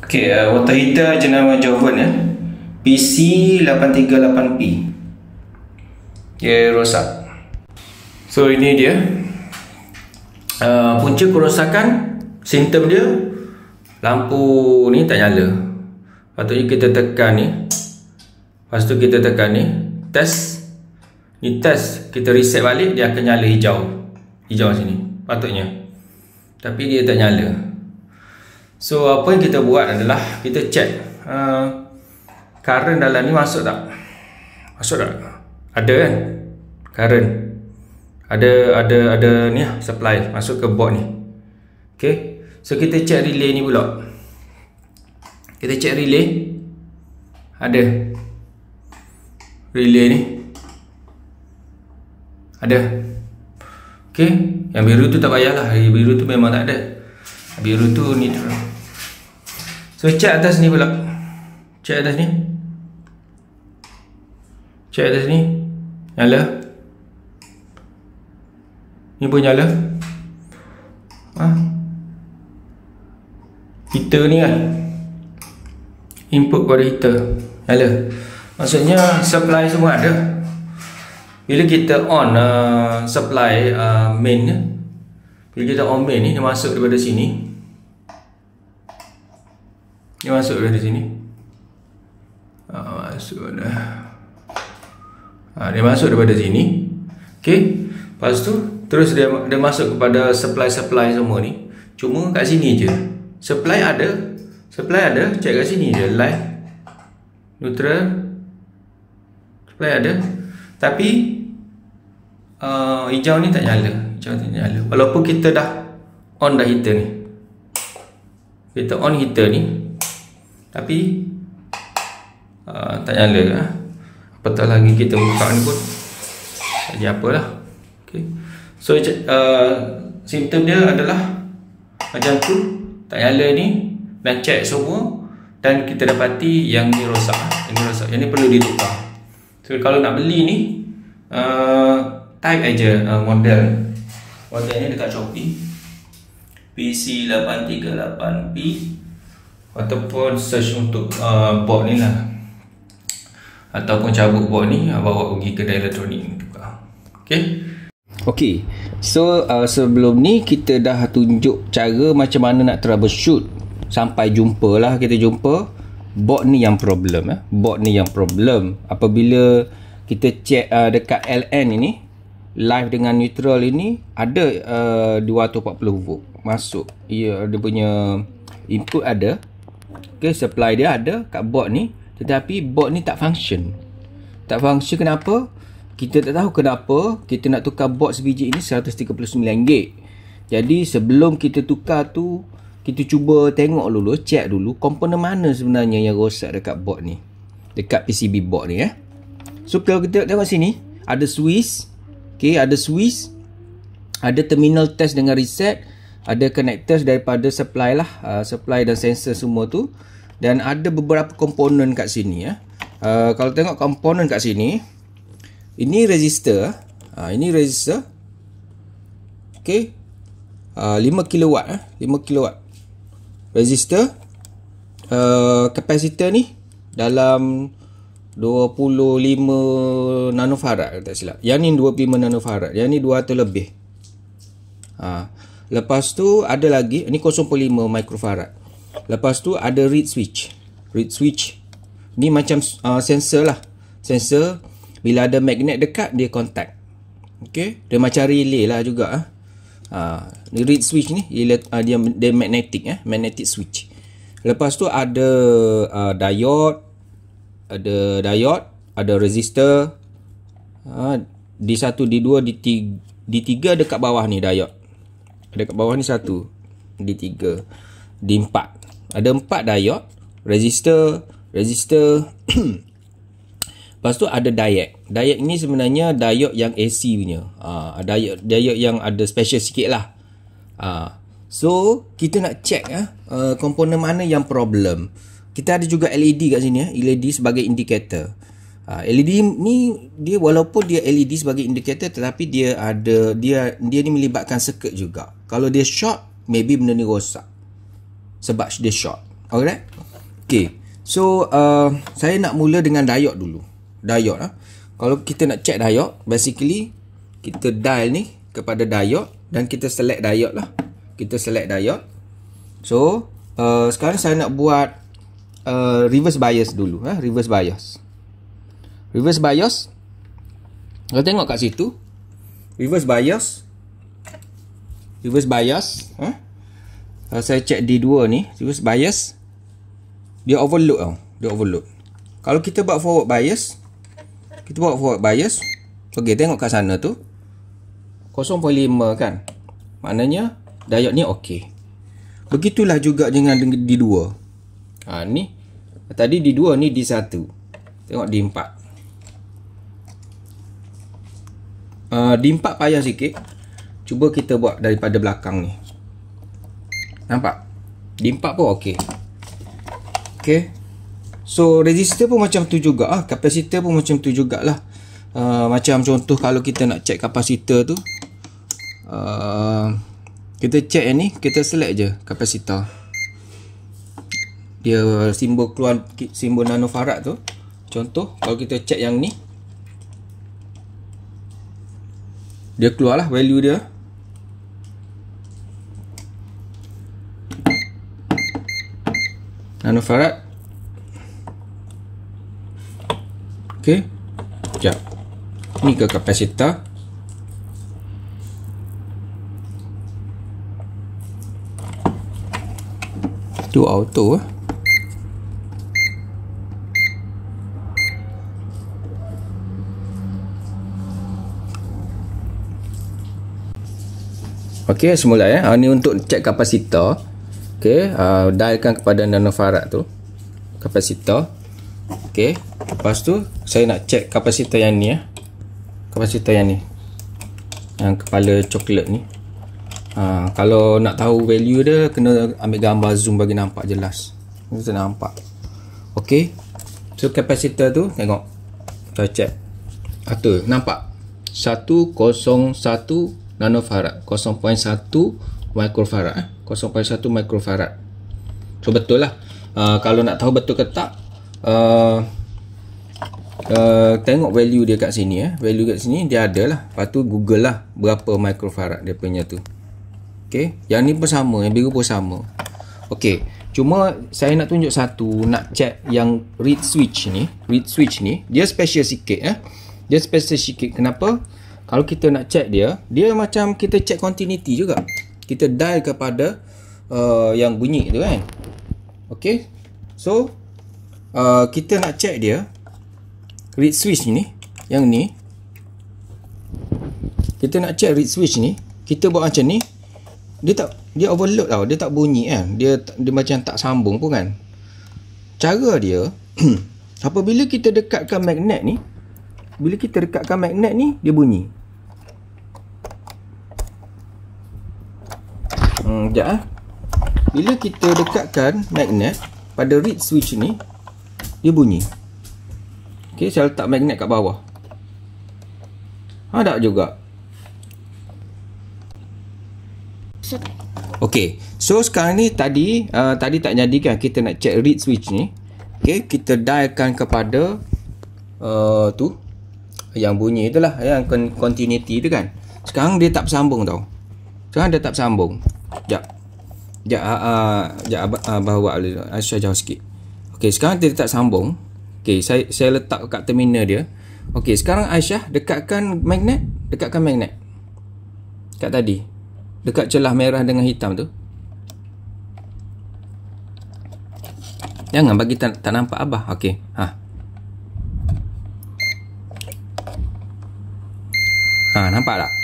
Okay, water heater jenama Jovan ya. PC838P. Dia rosak. So ini dia. Punca kerosakan, simptom dia lampu ni tak nyala. Patutnya kita tekan ni. Lepas tu kita tekan ni, test. Ni test, kita reset balik, dia akan nyala hijau. Hijau sini, patutnya. Tapi dia tak nyala. So apa yang kita buat adalah kita check current dalam ni masuk tak? Masuk tak? Ada kan? Current. Ada ni lah, supply masuk ke board ni. Okay. So kita check relay ni pula. Kita check relay. Ada. Relay ni. Ada. Okay. Yang biru tu tak payahlah. Yang biru tu memang tak ada. Biru tu neutral. So check atas ni pula. Check atas ni. Check atas ni. Nyala. Ni pun nyala. Heater ni kan, input pada heater nyala. Maksudnya supply semua ada. Bila kita on supply main ni, bila kita on main ni, dia masuk daripada sini. Dia masuk daripada sini. Masuk dah. Dia masuk daripada sini. Okay. Lepas tu terus dia masuk kepada supply semua ni. Cuma kat sini je. Supply ada. Check kat sini je. Live, neutral, supply ada. Tapi hijau ni tak nyala. Walaupun kita dah on dah heater ni. Kita on heater ni, tapi tak nyala lah. Apatah lagi kita buka ni pun tak jadi apalah. Okay. So simptom dia adalah macam tu, tak nyala ni. Dan check semua, dan kita dapati yang ni rosak. Yang ni perlu ditukar. So kalau nak beli ni, type aja model ni dekat Shopee, PC838P, ataupun search untuk board ni lah, ataupun cabut board ni, bawa pergi kedai elektronik ni tukar. Okay, so sebelum ni kita dah tunjuk cara macam mana nak troubleshoot. Sampai jumpa lah, kita jumpa board ni yang problem. Board ni yang problem. Apabila kita check dekat LN ini, live dengan neutral ini, ada 240 volt masuk. Dia punya input ada. Okay, supply dia ada kat board ni. Tetapi board ni tak function. Tak function kenapa? Kita tak tahu kenapa kita nak tukar board sebiji ini RM139. Jadi sebelum kita tukar tu, kita cuba tengok dulu, check dulu komponen mana sebenarnya yang rosak dekat board ni, dekat PCB board ni. So kalau kita tengok sini, ada switch. Okay, ada switch, ada terminal test dengan reset, ada connectors daripada supply lah, supply dan sensor semua tu, dan ada beberapa komponen kat sini. Kalau tengok komponen kat sini, ini resistor. Ini resistor. Okay, 5 kW. 5 kW resistor. Kapasitor ni dalam 25 nanofarad, tak silap. Yang ni 25 nanofarad, yang ni 200 lebih. Lepas tu ada lagi, ni 0.5 microfarad. Lepas tu ada reed switch. Reed switch ni macam sensor lah. Sensor, bila ada magnet dekat, dia contact. Okay, dia macam relay lah juga. Ni reed switch ni, dia magnetic, magnetic switch. Lepas tu ada diode, ada resistor. D1, D2, D3 dekat bawah ni diode. Dekat bawah ni 1, D3, D4. Ada 4 diode, resistor. Lepas tu ada diode. Diode ni sebenarnya diode yang AC punya. Diode yang ada special sikit lah. So kita nak check komponen mana yang problem. Kita ada juga LED kat sini, LED sebagai indikator. LED ni dia walaupun dia LED sebagai indikator, tetapi dia ni melibatkan circuit juga. Kalau dia short, maybe benda ni rosak sebab dia short. Alright. Okay, so saya nak mula dengan diode dulu. Diode kalau kita nak check diode, basically kita dial ni kepada diode dan kita select diode lah. Kita select diode. So sekarang saya nak buat reverse bias dulu. Reverse bias. Reverse bias, kalau tengok kat situ, reverse bias, saya check D2 ni, reverse bias, dia overload tau. Dia overload. Kalau kita buat forward bias, okay, tengok kat sana tu 0.5 kan, maknanya diode ni okey. Begitulah juga dengan D2. Ni tadi D2, ni D1. Tengok D4. D4 payah sikit. Cuba kita buat daripada belakang ni. Nampak? D4 pun okey. Okay. So resistor pun macam tu juga. Kapasitor pun macam tu jugalah. Macam contoh kalau kita nak check kapasitor tu, kita check yang ni, kita select je kapasitor. Dia simbol keluar, simbol nanofarad tu. Contoh kalau kita check yang ni, dia keluar lah value dia. Nanofarad. Okay. Sekejap. Ni ke kapasitor. Tu auto . Okey, semula ni untuk cek kapasitor. Okey, dialkan kepada nanofarad tu. Kapasitor. Okey, lepas tu saya nak cek kapasitor yang ni . Kapasitor yang ni. Yang kepala coklat ni. Kalau nak tahu value dia, kena ambil gambar zoom bagi nampak jelas. Kita nampak. Okey. So kapasitor tu tengok. Saya cek. Tu nampak. 101 nanofarad, 0.1 microfarad, 0.1 microfarad. So betul lah. Kalau nak tahu betul ke tak, tengok value dia kat sini . Value kat sini dia ada lah. Lepas tu google lah berapa microfarad dia punya tu. Okay, yang ni pun sama, yang biru pun sama. Okay, cuma saya nak tunjuk satu, nak check yang read switch ni. Read switch ni dia special sikit . Dia special sikit. Kenapa? Kalau kita nak check dia, dia macam kita check continuity juga. Kita dial kepada yang bunyi tu kan. Okay. So kita nak check dia read switch ni, yang ni. Kita nak check read switch ni, kita buat macam ni. Dia overload tau. Dia tak bunyi kan. Dia macam tak sambung pun kan. Cara dia apabila kita dekatkan magnet ni, bila kita dekatkan magnet ni, dia bunyi. Sekejap . Bila kita dekatkan magnet pada read switch ni, dia bunyi. Okay, saya letak magnet kat bawah. Tak juga. Okay, so sekarang ni tadi tak jadi kan, kita nak check read switch ni. Okay, kita dialkan kepada tu yang bunyi itulah, yang continuity tu kan. Sekarang dia tak bersambung tau. Sekejap, bawa Aisyah jauh sikit. Okay, sekarang dia tak sambung. Okay, saya letak kat terminal dia. Okay, sekarang Aisyah dekatkan magnet. Kat tadi, dekat celah merah dengan hitam tu. Jangan bagi tak nampak abah. Okay, nampak tak?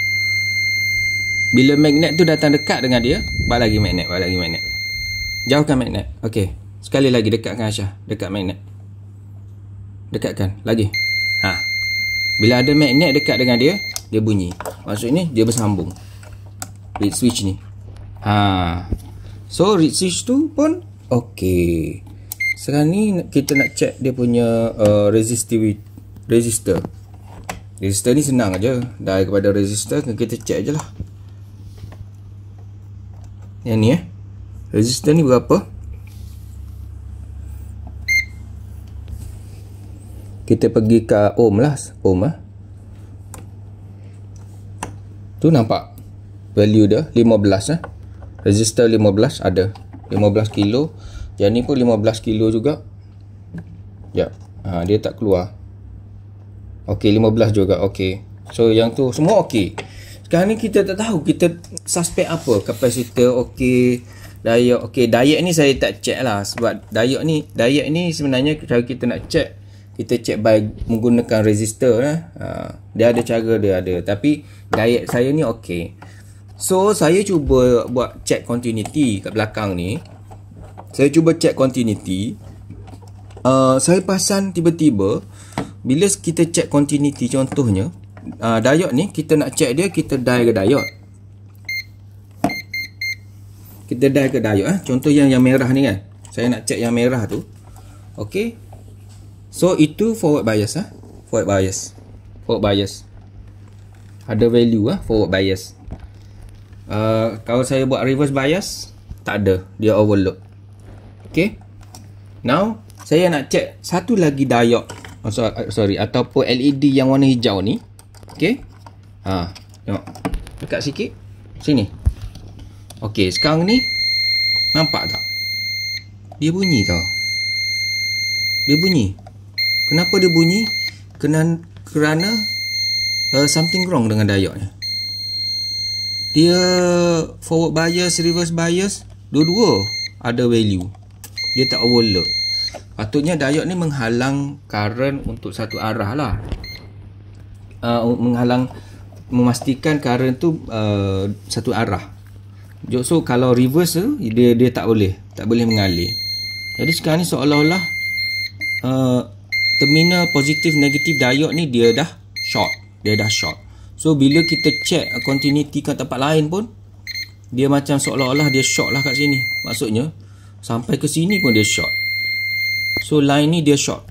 Bila magnet tu datang dekat dengan dia, buat lagi magnet. Jauhkan magnet. Okey, sekali lagi dekatkan Aisyah, dekat magnet. Dekatkan lagi. Bila ada magnet dekat dengan dia, dia bunyi. Maksudnya dia bersambung. Read switch ni. So read switch tu pun okey. Sekarang ni kita nak check dia punya resistor. Resistor ni senang aja. Dah kepada resistor, kita check je lah. Yang ni resistor ni berapa? Kita pergi ke ohm lah. Ohm lah. Tu nampak value dia 15 resistor 15 ada 15 kilo. Yang ni pun 15 kilo juga. Ya. Dia tak keluar. Okey, 15 juga. Okey. So yang tu semua okey. Sekarang ni kita tak tahu kita suspek apa. Kapasitor okey, diode okey. Diode ni saya tak check lah, sebab diode ni sebenarnya cara kita nak check, kita check by menggunakan resistor lah. Dia ada cara dia ada. Tapi diode saya ni okey. So saya cuba buat check continuity kat belakang ni. Saya cuba check continuity. Saya pasang tiba-tiba bila kita check continuity, contohnya diode ni kita nak check dia, kita dial ke diode. Kita dial ke diode contoh yang merah ni kan. Saya nak check yang merah tu. Okey. So itu forward bias forward bias. Ada value forward bias. Kalau saya buat reverse bias, tak ada, dia overload. Okey. Now saya nak check satu lagi diode, ataupun LED yang warna hijau ni. Okey. Tengok. Dekat sikit. Sini. Okey, sekarang ni nampak tak? Dia bunyi tau. Dia bunyi. Kenapa dia bunyi? Kerana something wrong dengan diode ni. Dia forward bias, reverse bias, dua-dua ada value. Dia tak overload. Patutnya diode ni menghalang current untuk satu arah lah. Memastikan current tu satu arah. So kalau reverse tu dia tak boleh mengalir. Jadi sekarang ni seolah-olah terminal positif negatif diode ni dia dah short. So bila kita check continuity kat tempat lain pun, dia macam seolah-olah dia short lah kat sini. Maksudnya sampai ke sini pun dia short. So line ni dia short.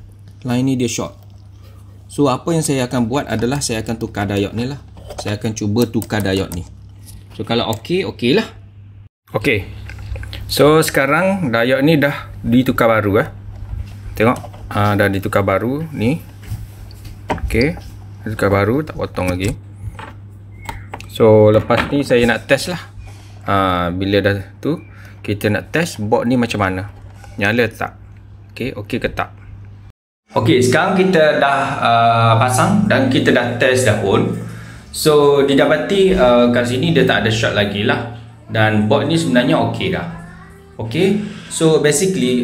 So apa yang saya akan buat adalah saya akan tukar diode ni lah. Saya akan cuba tukar diode ni. So kalau okey lah. Okey. So sekarang diode ni dah ditukar baru Tengok. Dah ditukar baru ni. Okey. Ditukar baru, tak potong lagi. So lepas ni saya nak test lah. Bila dah tu, kita nak test board ni macam mana. Nyala tak? Okey ke tak? Okey, sekarang kita dah pasang dan kita dah test dah pun. So didapati kat sini dia tak ada short lagi lah. Dan board ni sebenarnya okey dah. Okey. So basically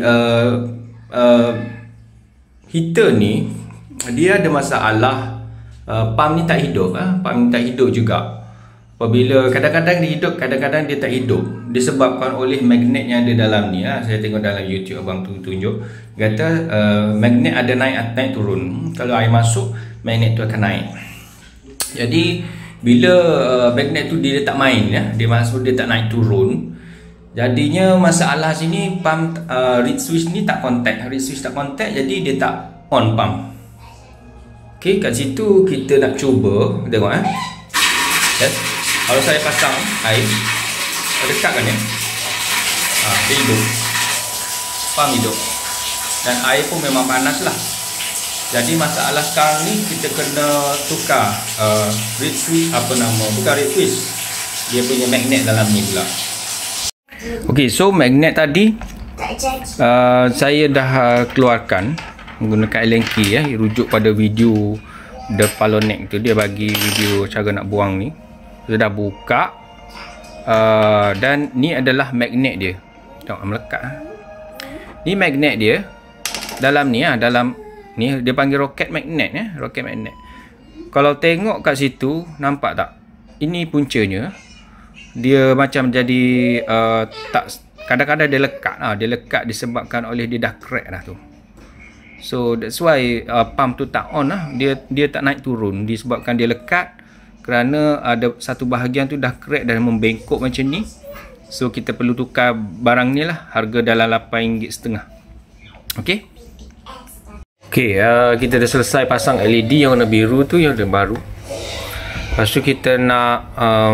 heater ni dia ada masalah, pump ni tak hidup. Pump ni tak hidup juga. Apabila kadang-kadang dia hidup, kadang-kadang dia tak hidup. Disebabkan oleh magnet yang ada dalam ni. Saya tengok dalam YouTube abang tu tunjuk. Kata magnet ada naik turun. Kalau air masuk, magnet tu akan naik. Jadi bila magnet tu dia tak main, dia masuk, dia tak naik turun. Jadinya masalah sini pump reed switch ni tak contact. Reed switch tak contact, jadi dia tak on pump. Okey, kat situ kita nak cuba tengok yes. Kalau saya pasang air dekat kan dia hidup, pump hidup, dan air pun memang panas lah. Jadi masalah sekarang ni kita kena tukar reed switch, bukan reed switch, dia punya magnet dalam ni pula. Okey, so magnet tadi saya dah keluarkan menggunakan Allen key rujuk pada video The Palonex tu, dia bagi video cara nak buang ni. Saya dah buka dan ni adalah magnet dia. Tengok melekat. Ni magnet dia. Dalam ni dalam ni dia panggil rocket magnet rocket magnet. Kalau tengok kat situ, nampak tak? Ini puncanya. Dia macam jadi tak, kadang-kadang dia lekat dia lekat disebabkan oleh dia dah crack dah tu. So that's why pump tu tak on dia tak naik turun disebabkan dia lekat. Kerana ada satu bahagian tu dah crack dan membengkok macam ni. So kita perlu tukar barang ni lah. Harga dalam RM8.5. Okey. Okey, kita dah selesai pasang LED yang warna biru tu, yang baru. Lepas tu kita nak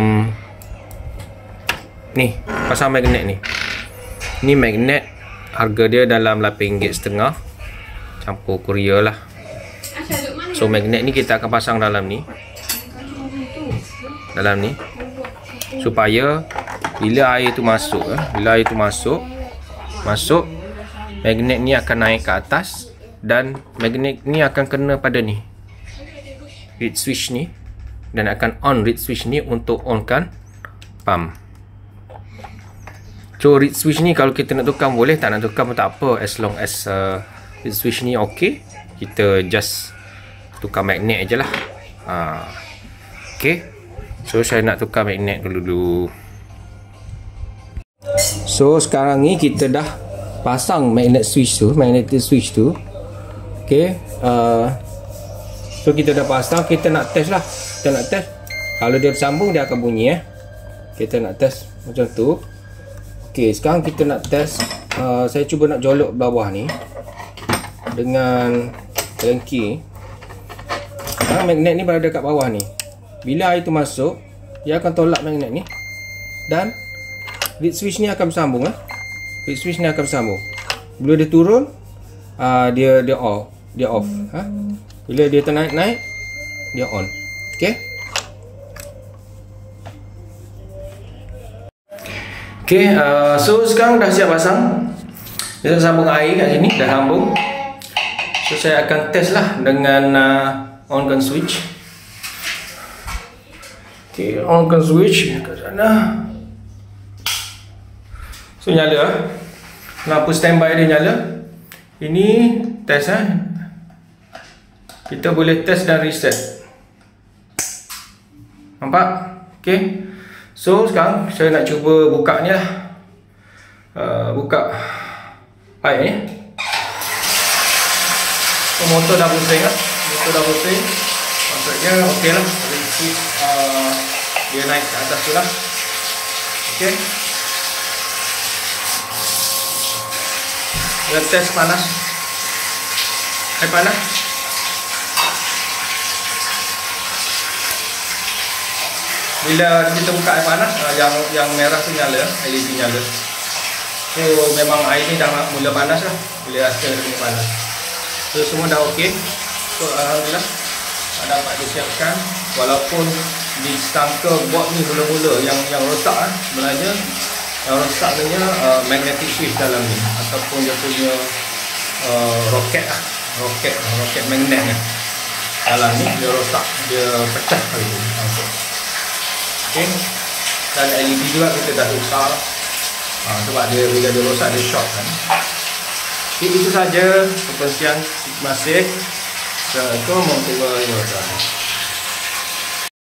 ni pasang magnet ni. Ni magnet, harga dia dalam RM8.5. Campur Korea lah. So magnet ni kita akan pasang dalam ni, supaya bila air tu masuk, magnet ni akan naik ke atas dan magnet ni akan kena pada ni reed switch ni, dan akan on reed switch ni untuk onkan pump. So reed switch ni kalau kita nak tukar boleh, tak nak tukar pun tak apa, as long as reed switch ni ok, kita just tukar magnet je lah. Ok, so saya nak tukar magnet dulu. So sekarang ni kita dah pasang magnetic switch tu. Ok, so kita dah pasang, kita nak test lah. Kalau dia bersambung dia akan bunyi kita nak test macam tu. Ok, sekarang kita nak test. Saya cuba nak jolok bawah ni dengan cranky. Sekarang magnet ni berada kat bawah ni. Bila air tu masuk, dia akan tolak magnet ni dan reed switch ni akan bersambung. Bila dia turun, dia off. Bila dia ternaik, dia on. Okay, so sekarang dah siap pasang. Dia sambung air kat sini, dah sambung. So saya akan test lah dengan onkan switch. Okay, onkan switch kat sana. So nyala, lampu standby dia nyala. Ini test kita boleh test dan reset. Nampak? Okay. So sekarang saya nak cuba buka ni lah. Buka air ni. So motor dah pusing lah. Maksudnya okey lah. Dia naik ke atas tu lah. Okay. Kita test panas. Air panas. Bila kita buka air panas, yang merah tu nyala, LED nyala. So memang air ni dah mula panas lah. Bila rasa dia panas. So semua dah okey. So alhamdulillah dapat disiapkan. Walaupun disangka board ni mula-mula yang rosak sebenarnya yang rosaknya magnetic switch dalam ni, ataupun dia punya roket magnet ni dalam ni, dia rosak, dia pecah kali tu. Okay. Dan LED juga kita dah tukar sebab bila dia rosak dia short kan. Okay, itu saja. Sekian, terima kasih. Assalamualaikum warahmatullahi wabarakatuh.